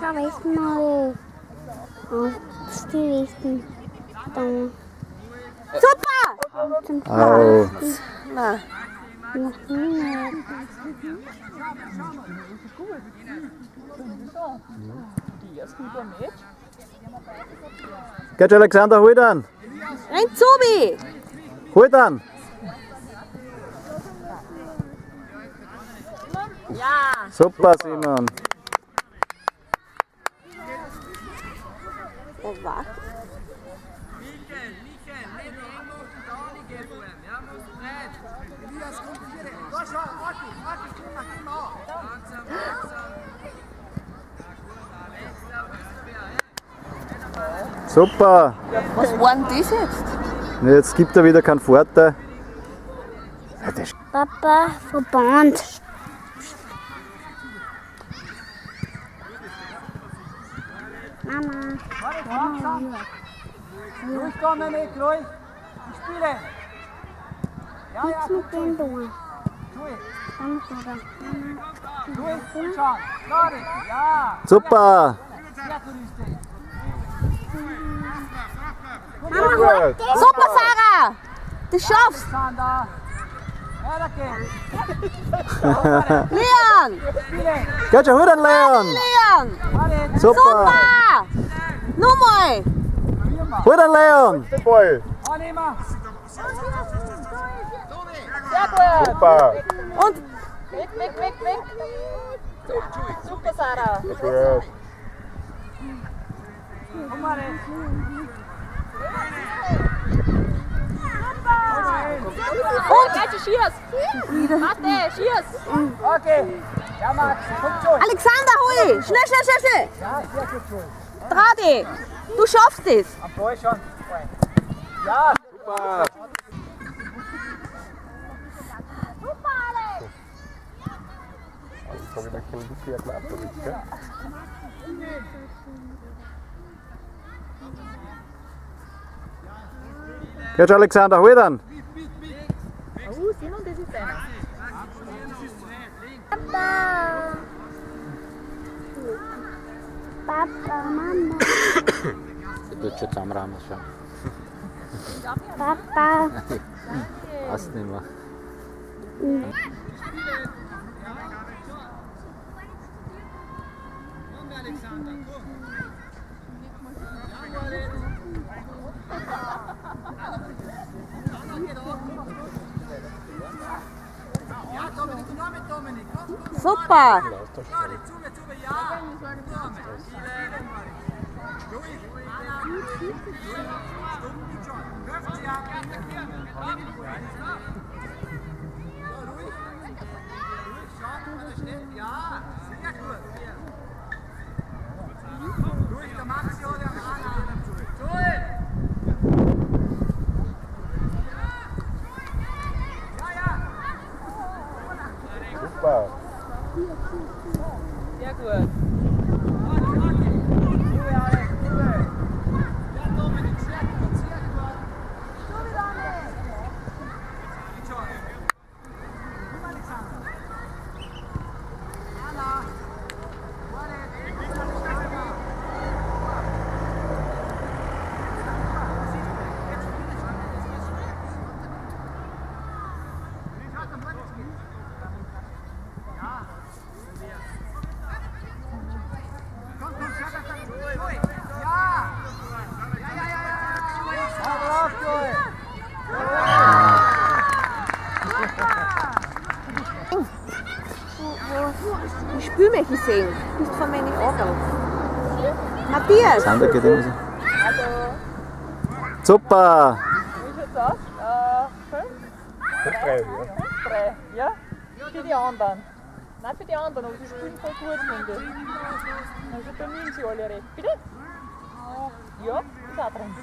Schau Westen mal. Auf die Westen. Dann. Super! Au. Nein. Noch nie. Geht schon, Alexander, hol dann! Renn zu mir! Hol dann! Ja! Super, Simon! Der war. Super! Was war denn das jetzt? Jetzt gibt er wieder keinen Vorteil. Papa, Verband. Mama. Ruhig kommen, nicht ruhig. Ich spiele. Ja, Nichts mit dem tun. Ruhig. Dann oder. Ruhig, hinschauen. Sorry. Ja. Super! Sehr touristisch. Mama, halt das. Super, Sarah! Du schaffst! Alexander. Weiter geht's. Leon! Spiele. Geht schon, hol dann, Leon! Leon! Alle. Super! Super! Nochmal! Hol dann, Leon! Den Ball. Annehmen. Sehr gut! Super. Und? Weg! Super, Sarah! Gut. Komm mal. Und? Schieß! Warte, schieß! Okay. Ja, Max. Komm schon. Alexander, hol! Schnell! Ja, sehr gut schon. Trau dich! Du schaffst es! Am Ball schon. Ja. Super. Jetzt habe ich mich voll gut erklärt, gell? Geht schon, Alexander, hol dann! Simon, das ist deiner. Papa, Mama. Sie tut schon zusammenrahmen schon. Papa. Passt nicht mehr. Super! Super. Sehr gut. Ich spüre mich gesehen. Du bist von meinen Augen. Matthias! Sander geht immer so. Super! Wie schaut's aus? 5? 3, ja? Für die anderen. Nein, für die anderen, aber sie spielen voll gut, finde ich. Also bei mir sind sie alle recht. Bitte? Ja, ist auch drin.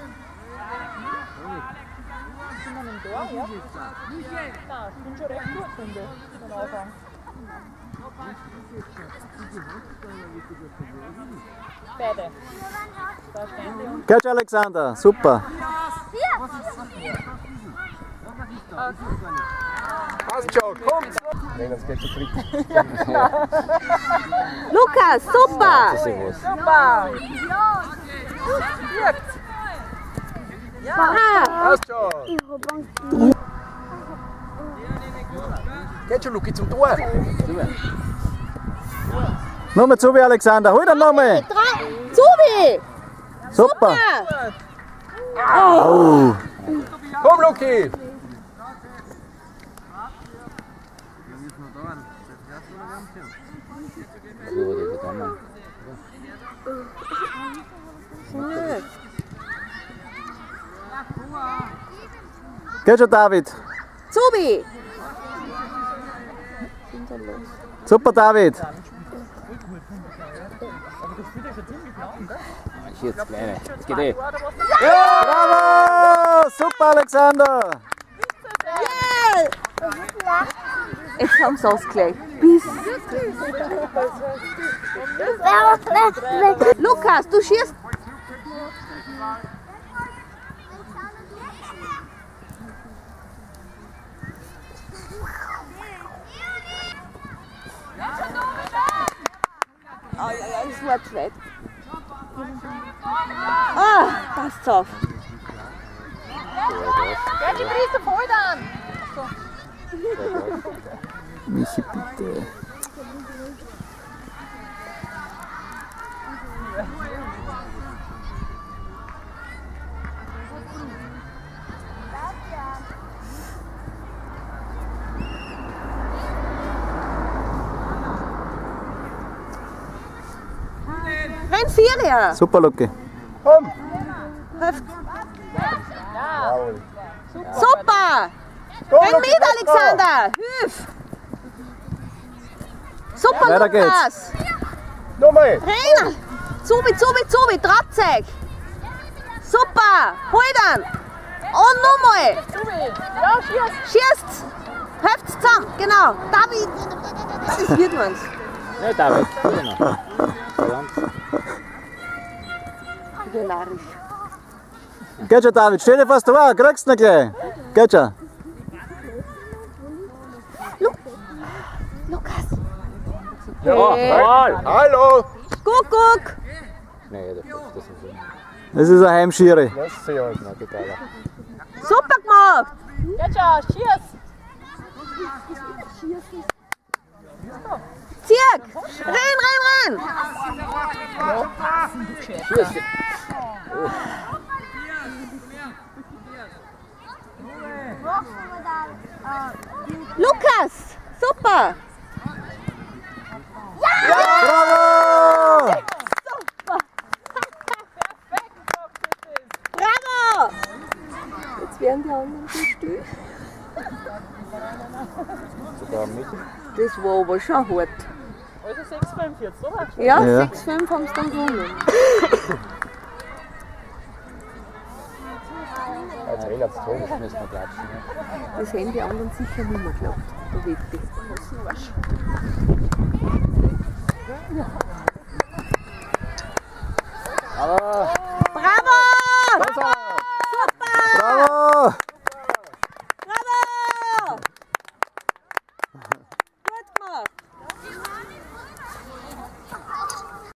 Sind wir im Tor, ja? Nein, ich bin schon recht gut, finde ich, von Anfang. Beide. Da stehen die und... Geht, Alexander, super! Okay. Passt schon, kommt! Nein, das geht zu dritt. Lukas, super! Super! Wirkt! Passt schon! Geht schon, Luki, zum Tor! Nochmal zu, Alexander. Hol dann nochmal. Zubi! Super. Oh. Oh. Komm, Luki! Geht schon, David. Zubi! Super, David. Jetzt kleine. Jetzt geht eh. Bravo! Super, Alexander. Jetzt haben sie ausgleich. Bis. Lukas, du schießt. Oh, ja, das war zu weit. Ah, passt auf. Geh, die Priester voll dann! Michi, bitte. Renn Vierer! Super, Luki. Komm! Ja! Super! Komm, Renn Luki, mit, komm, Alexander! Hilf! Super, Weiter Lukas! Nochmal! Renn! Zubi, Drahtzeug! Super! Hol dann! Und nochmal! Zubi! Ja, schieß! Schießt! Helft zusammen! Genau! David! Das wird man's. Ja, David. Genau. Genarisch. Geht schon, David. Stell dir fast vor, kriegst du noch gleich. Geht schon. Lukas! Jawohl! Hallo! Guck! Nein, das ist so. Das ist ein Heimschiri. Lass sie halt. Na, total. Super gemacht! Geht schon, schieß! Zirk! Renn! Schieß. Lukas! Super! Bravo! Bravo! Jetzt werden die anderen so still. Sogar mit. Das war aber schon hart. Also 6,5 jetzt, oder? Ja, Ja. 6,5 haben sie dann gewonnen. Als einer zu tun. Das müssen wir klatschen. Das hätten die anderen sicher nicht mehr geglaubt. Da wette ich. Aber. Bravo! Komm,